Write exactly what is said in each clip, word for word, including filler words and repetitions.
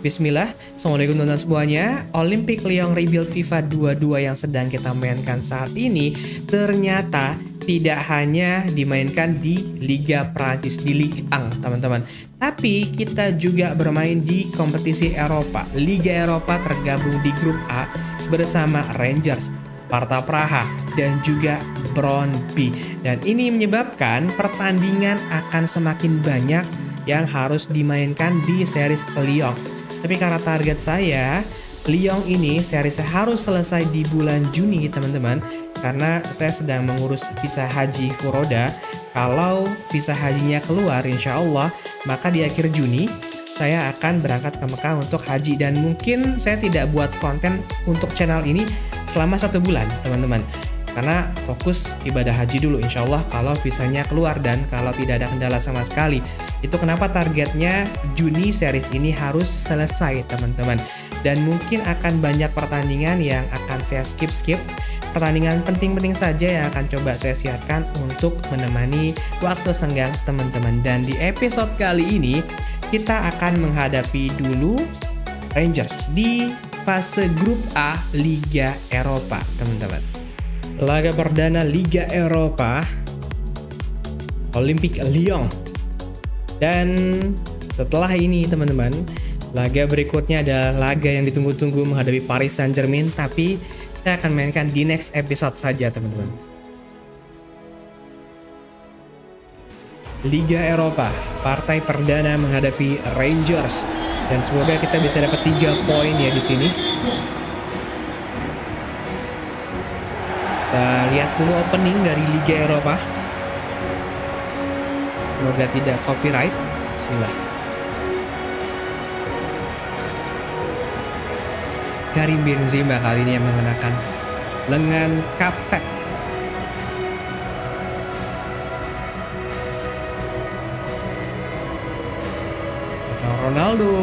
Bismillah, Assalamualaikum teman-teman semuanya. Olympique Lyon Rebuild FIFA dua puluh dua yang sedang kita mainkan saat ini ternyata tidak hanya dimainkan di Liga Prancis, di Ligue satu teman-teman, tapi kita juga bermain di kompetisi Eropa. Liga Eropa tergabung di grup A bersama Rangers, Sparta Praha, dan juga Brøndby. Dan ini menyebabkan pertandingan akan semakin banyak yang harus dimainkan di series Lyon. Tapi karena target saya, Lyon ini seriesnya harus selesai di bulan Juni teman-teman. Karena saya sedang mengurus visa haji Furoda. Kalau visa hajinya keluar insya Allah, maka di akhir Juni saya akan berangkat ke Mekah untuk haji. Dan mungkin saya tidak buat konten untuk channel ini selama satu bulan teman-teman. Karena fokus ibadah haji dulu insya Allah kalau visanya keluar dan kalau tidak ada kendala sama sekali. Itu kenapa targetnya Juni series ini harus selesai teman-teman. Dan mungkin akan banyak pertandingan yang akan saya skip-skip. Pertandingan penting-penting saja yang akan coba saya siarkan untuk menemani waktu senggang teman-teman. Dan di episode kali ini kita akan menghadapi dulu Rangers di fase grup A Liga Eropa teman-teman. Laga perdana Liga Eropa Olympique Lyon. Dan setelah ini teman-teman, laga berikutnya adalah laga yang ditunggu-tunggu menghadapi Paris Saint-Germain. Tapi saya akan mainkan di next episode saja teman-teman. Liga Eropa, partai perdana menghadapi Rangers. Dan semoga kita bisa dapat tiga poin ya di sini. Kita lihat dulu opening dari Liga Eropa. Semoga tidak copyright. Bismillah. Karim Benzema kali ini yang mengenakan lengan kapten. Ronaldo.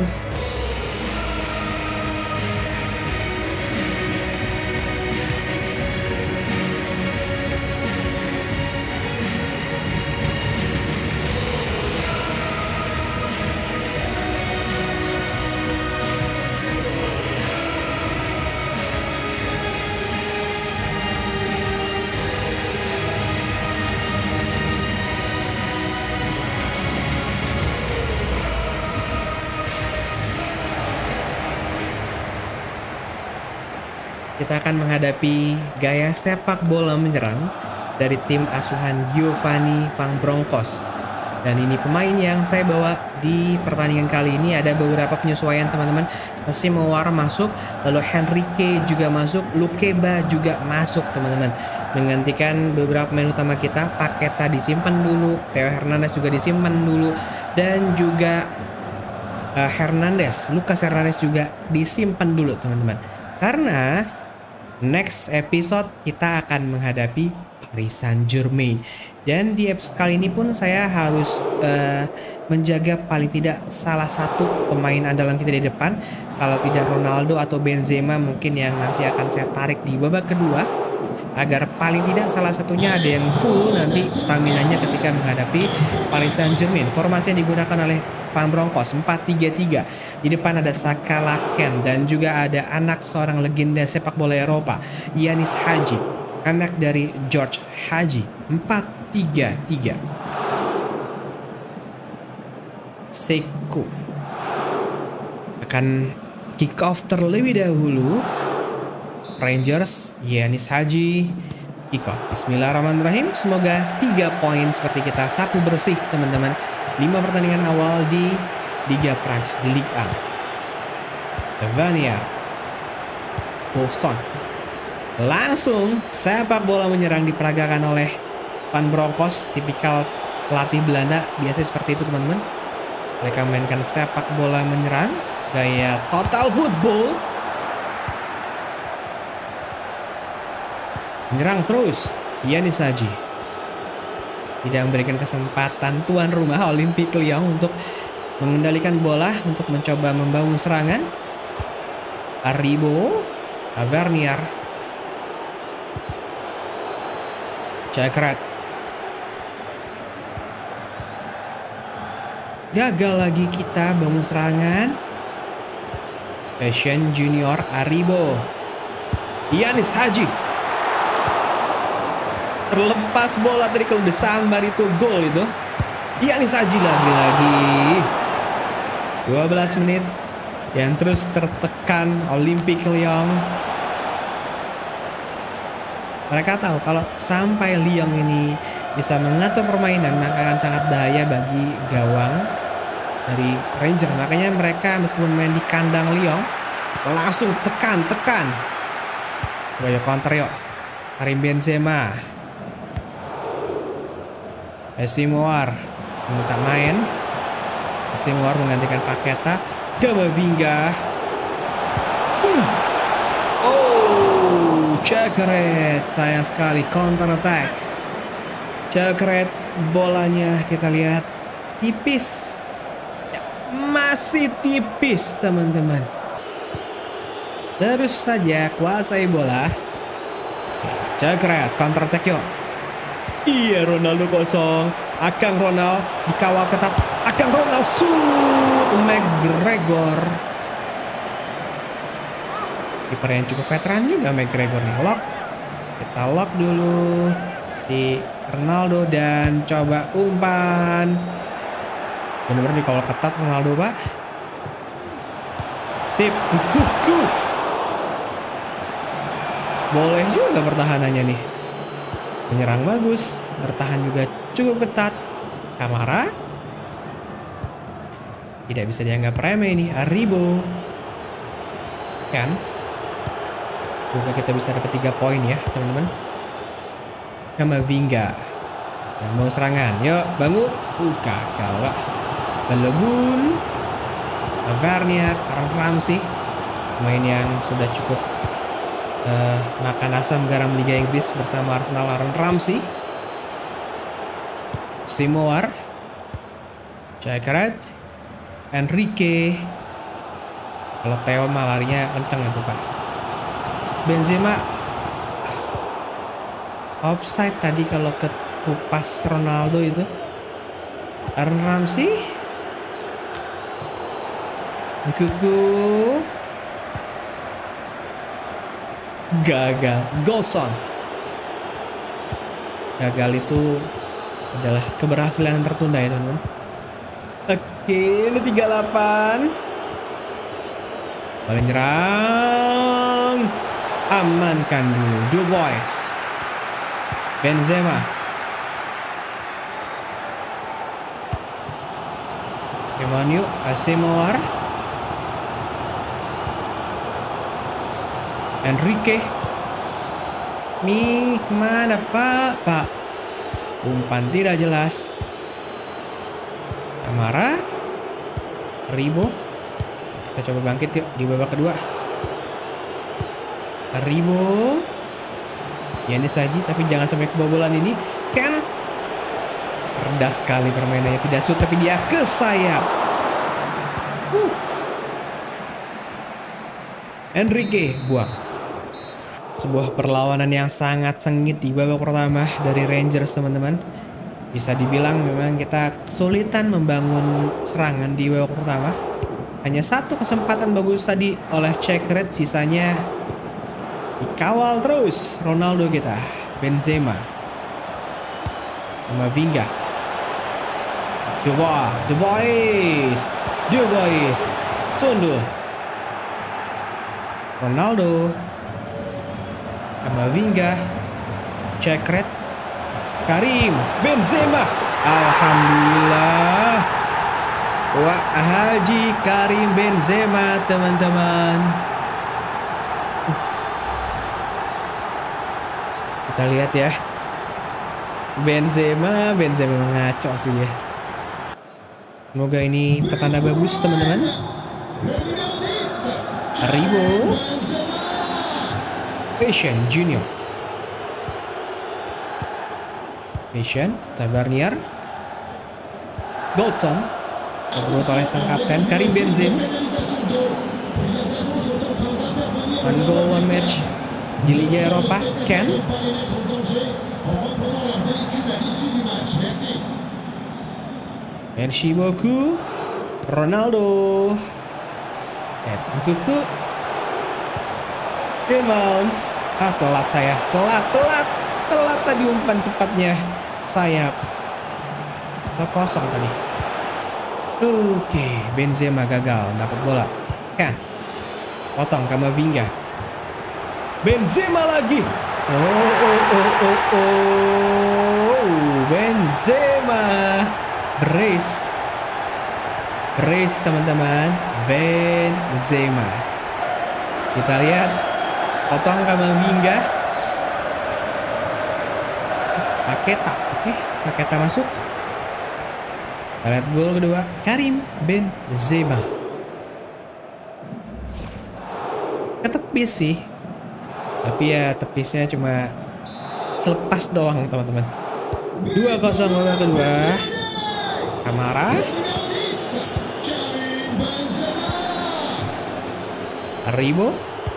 Kita akan menghadapi gaya sepak bola menyerang dari tim asuhan Giovanni Van Bronckhorst. Dan ini pemain yang saya bawa di pertandingan kali ini. Ada beberapa penyesuaian teman-teman. Pasti Mawar masuk, lalu Henrique juga masuk, Lukeba juga masuk teman-teman. Menggantikan beberapa pemain utama kita. Paqueta disimpan dulu, Theo Hernandez juga disimpan dulu, dan juga uh, Hernandez, Lucas Hernandez juga disimpan dulu teman-teman. Karena next episode kita akan menghadapi Paris Saint-Germain. Dan di episode kali ini pun saya harus uh, menjaga paling tidak salah satu pemain andalan kita di depan. Kalau tidak Ronaldo atau Benzema mungkin yang nanti akan saya tarik di babak kedua, agar paling tidak salah satunya ada yang full nanti staminanya ketika menghadapi Paris Saint-Germain. Formasi yang digunakan oleh Van Bronckhorst empat tiga tiga. Di depan ada Sakalaken dan juga ada anak seorang legenda sepak bola Eropa, Yanis Hadji, anak dari George Hadji. Empat tiga tiga. Seiko akan kick off terlebih dahulu. Rangers, Yanis Hadji, kick off. Bismillahirrahmanirrahim. Semoga tiga poin seperti kita sapu bersih teman-teman. lima pertandingan awal di Liga Prancis, di Ligue satu. Evania Boston. Langsung sepak bola menyerang diperagakan oleh Van Bronckhorst. Tipikal pelatih Belanda biasa seperti itu teman-teman. Mereka mainkan sepak bola menyerang gaya total football. Menyerang terus Yanis Hadji. Tidak memberikan kesempatan tuan rumah Olympique Lyon untuk mengendalikan bola, untuk mencoba membangun serangan. Aribo, Avernier, Cakrat. Gagal lagi kita bangun serangan. Asian Junior Aribo. Yanis Haji. Terlepas bola tadi kalau disambar itu gol itu. Yanis Haji lagi-lagi. dua belas menit yang terus tertekan Olympique Lyon. Mereka tahu kalau sampai Lyon ini bisa mengatur permainan maka akan sangat bahaya bagi gawang dari Ranger. Makanya mereka meskipun main di kandang Lyon langsung tekan tekan. Coba counter yuk. Karim Benzema. Esimowar minta main. Esimowar menggantikan Paqueta. Camavinga. Hmm. Oh, Cekret. Sayang sekali counter attack. Cekret bolanya kita lihat tipis. Ya, masih tipis teman-teman. Terus saja kuasai bola. Cekret counter attack yuk. Iya, Ronaldo kosong. Akang Ronald dikawal ketat. Akang Ronald shoot. McGregor. Kiper yang cukup veteran juga McGregor nih. Lock. Kita lock dulu di Ronaldo dan coba umpan. Benar-benar dikawal ketat Ronaldo, Pak. Sip. Kuku. Boleh juga pertahanannya nih. Menyerang bagus, bertahan juga cukup ketat. Kamara tidak bisa dianggap remeh ini. Aribo kan, semoga kita bisa dapat tiga poin ya teman-teman. Camavinga yang mau serangan, yuk bangun. Uh gagal Pak. Balogun, Tavernier, Aaron Ramsey, pemain yang sudah cukup Uh, makan asam garam Liga Inggris bersama Arsenal. Aaron Ramsey, Simowar, Cekret, Enrique. Kalau Theo mah larinya kenceng itu Pak. Benzema offside tadi kalau ke kupas Ronaldo itu. Aaron Ramsey, Kuku. Gagal. Golson. Gagal itu adalah keberhasilan yang tertunda ya teman-teman. Oke, ini tiga puluh delapan. Bola nyerang. Amankan dulu. Du Bois. Benzema. Emmanuel Asimowar. Enrique. Mi kemana Pak? Pak. Umpan tidak jelas. Kamara. Aribo. Kita coba bangkit yuk di babak kedua. Aribo. Yanis Haji tapi jangan sampai kebobolan ini. Ken. Rendah sekali permainannya. Tidak shoot tapi dia ke sayap. Uh. Enrique buang. Sebuah perlawanan yang sangat sengit di babak pertama dari Rangers teman-teman. Bisa dibilang memang kita kesulitan membangun serangan di babak pertama. Hanya satu kesempatan bagus tadi oleh Cekret, sisanya dikawal terus Ronaldo kita. Benzema, Camavinga, Du Bois, Du Bois, Du Bois, Sundul, Ronaldo, Camavinga, Cekret, Karim Benzema. Alhamdulillah. Wah, Haji Karim Benzema teman-teman. Kita lihat ya. Benzema, Benzema ngaco sih ya. Semoga ini petanda bagus teman-teman. Aribo. Asian Junior. Asian, Tavernier. Goldson. Terbuat oleh sang kapten Karim Benzema. One goal, one match di Liga Eropa. Ken. Merci beaucoup. Ronaldo. Ed Nkuku. Demount. Ah, telat saya. Telat, telat. Telat tadi umpan cepatnya. Sayap. Kosong tadi. Oke, Benzema gagal dapat bola. Kan. Potong Kamavinga. Benzema lagi. Oh, oh, oh, oh, oh. Benzema. Brace. Brace teman-teman. Benzema. Kita lihat. Potong Kamavinga. Paketa. Oke, Paketa masuk. Kita lihat gol kedua. Karim Benzema. Ketepis sih. Tapi ya tepisnya cuma selepas doang teman-teman. dua kosong babak kedua. Kamara. Aribo.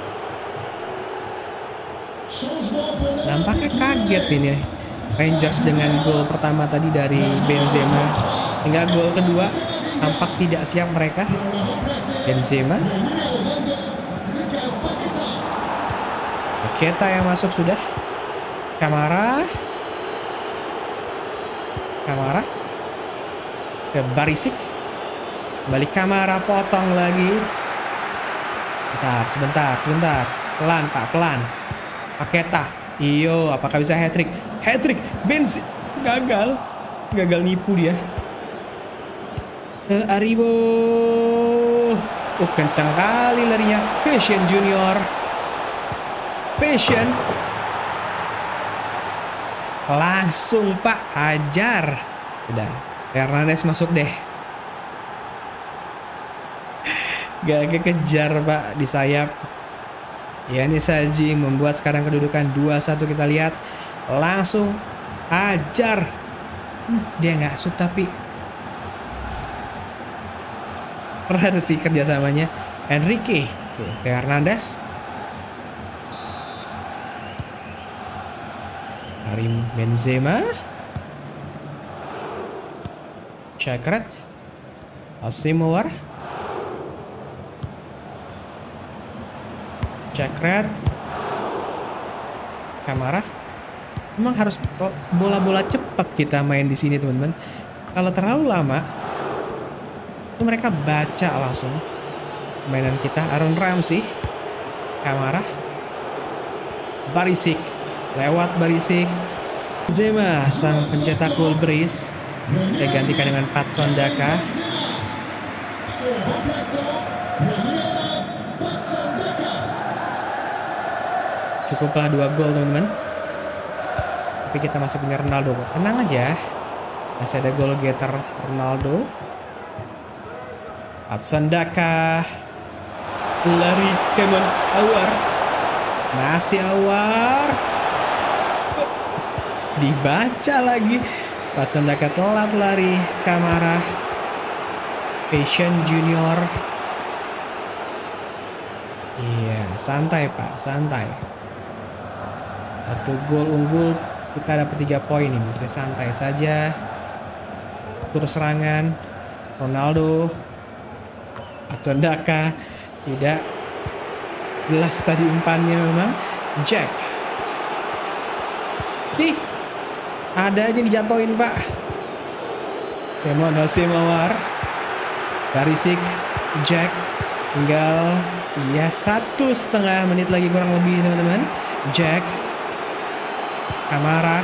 Nampaknya kaget ini Rangers dengan gol pertama tadi dari Benzema. Hingga gol kedua tampak tidak siap mereka. Benzema. Paketa yang masuk sudah. Kamara. Kamara. Ke Barisic. Balik Kamara, potong lagi. Bentar, sebentar, sebentar. Pelan Pak, pelan. Paketa. Iyo, apakah bisa hat-trick? Hat-trick. Benz gagal. Gagal nipu dia. Uh, Aribo. Oh, kencang kali larinya. Fashion Junior. Fashion. Langsung Pak, hajar. Udah, Hernandez masuk deh. Gak kekejar Pak di sayap. Yanis Saji membuat sekarang kedudukan dua satu. Kita lihat. Langsung hajar. Hmm, dia nggak shoot tapi keren sih kerjasamanya. Enrique. Oke, Hernandez. Karim Benzema. Chakrat. Asimowar. Chakrat. Kamara. Memang harus bola-bola cepat kita main di sini teman-teman. Kalau terlalu lama, itu mereka baca langsung mainan kita. Aaron Ramsey. Kamara. Barisic. Lewat Barisic. Benzema sang pencetak gol brace. Dia gantikan dengan Patson Daka. Cukuplah dua gol teman-teman. Tapi kita masih punya Ronaldo. Tenang aja. Masih ada gol getter Ronaldo. Patson Daka. Lari Kemon Awar. Masih Awar. Dibaca lagi. Patson Daka telat lari. Kamara. Fashion Junior. Iya, santai Pak, santai. Satu gol unggul, kita dapat tiga poin ini. Saya santai saja. Terus serangan. Ronaldo. Patson Daka. Tidak jelas tadi umpannya memang. Jack. Nih. Ada aja dijatoin Pak. Demon Hosimawar. Barisic. Jack. Tinggal ya satu setengah menit lagi kurang lebih teman-teman. Jack. Kamara.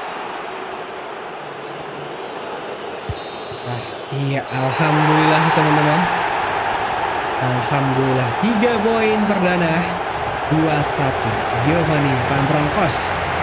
Ah, iya, alhamdulillah teman-teman. Alhamdulillah tiga poin perdana. dua satu. Giovanni Van Bronckhorst.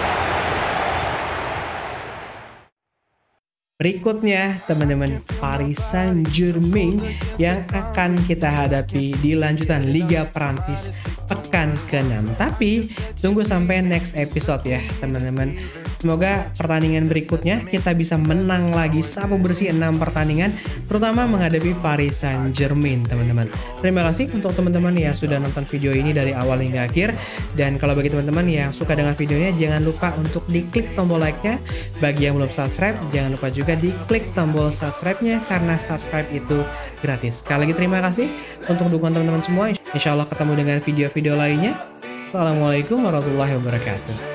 Berikutnya teman-teman, Paris Saint-Germain yang akan kita hadapi di lanjutan Liga Prancis pekan keenam. Tapi tunggu sampai next episode ya teman-teman. Semoga pertandingan berikutnya kita bisa menang lagi, sapu bersih enam pertandingan, terutama menghadapi Paris Saint-Germain, teman-teman. Terima kasih untuk teman-teman yang sudah nonton video ini dari awal hingga akhir. Dan kalau bagi teman-teman yang suka dengan videonya, jangan lupa untuk diklik tombol like-nya. Bagi yang belum subscribe, jangan lupa juga diklik tombol subscribe-nya, karena subscribe itu gratis. Sekali lagi terima kasih untuk dukungan teman-teman semua. Insya Allah ketemu dengan video-video lainnya. Assalamualaikum warahmatullahi wabarakatuh.